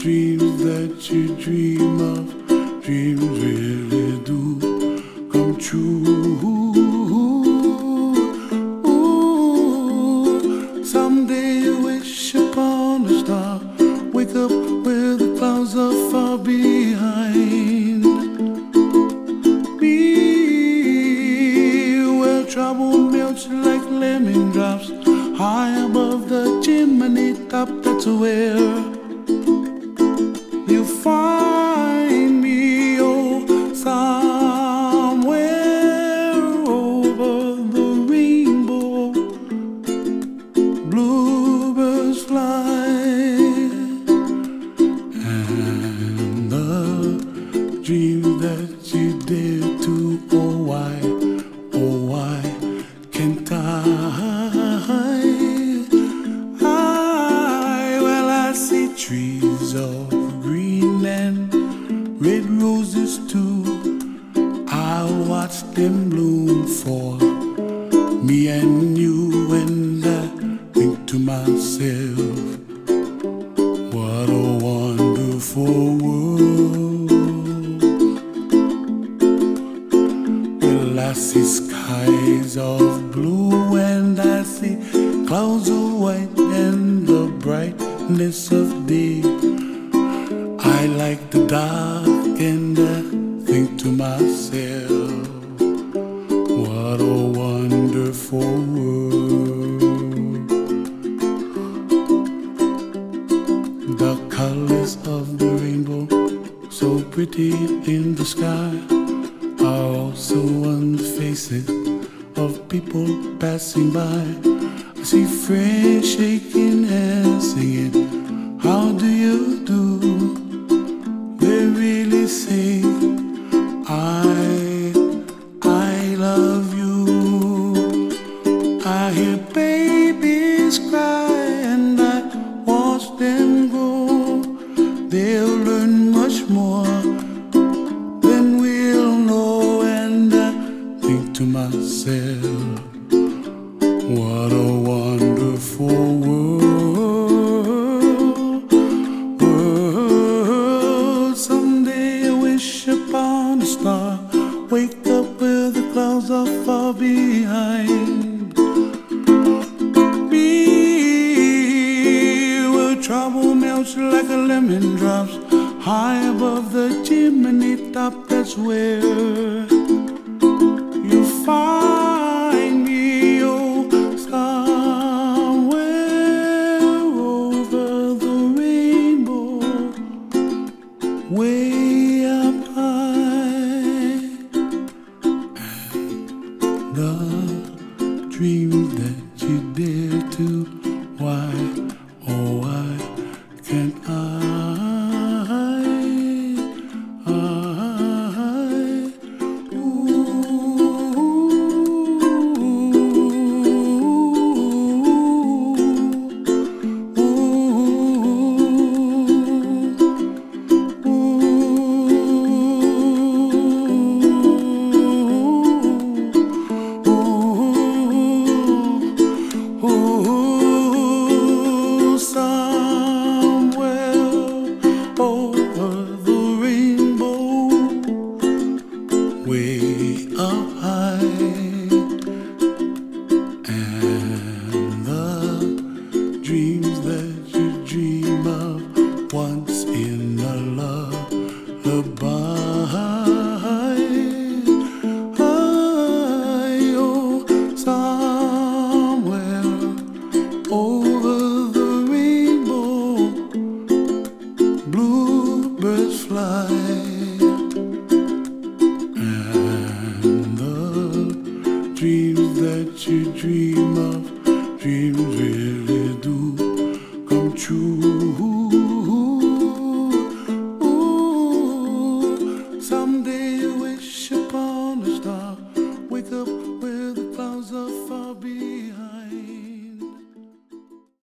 dreams that you dream of, dreams really do come true. Ooh, someday you wish upon a star, wake up where the clouds are far behind me, where trouble melts like lemon drops high above the chimney top. That's where you find me, oh, somewhere over the rainbow. Bluebirds fly, and the dreams that you dare to, oh why can't I? Trees of green and red roses too, I watch them bloom for me and you, and I think to myself, what a wonderful world. Well, I see skies of blue and I see clouds of white and the brightness of day. I like the dark and I think to myself, what a wonderful world. The colors of the rainbow, so pretty in the sky, are also on the faces of people passing by. I see friends shaking hands singing, how do you do? They really say, I love you. I hear babies cry and I watch them grow. They'll learn much more than we'll know, and I think to myself, what a wonderful world. Someday I wish upon a star, wake up where the clouds are far behind me, where trouble melts like a lemon drops high above the chimney top. That's where you find me, oh, somewhere over the rainbow, way up high. And the dreams that you dare to, why, oh why can't I? Way up high, and the dreams that you dream of once in a lullaby, oh, somewhere over the rainbow, bluebirds fly. Dreams that you dream of, dreams really do come true.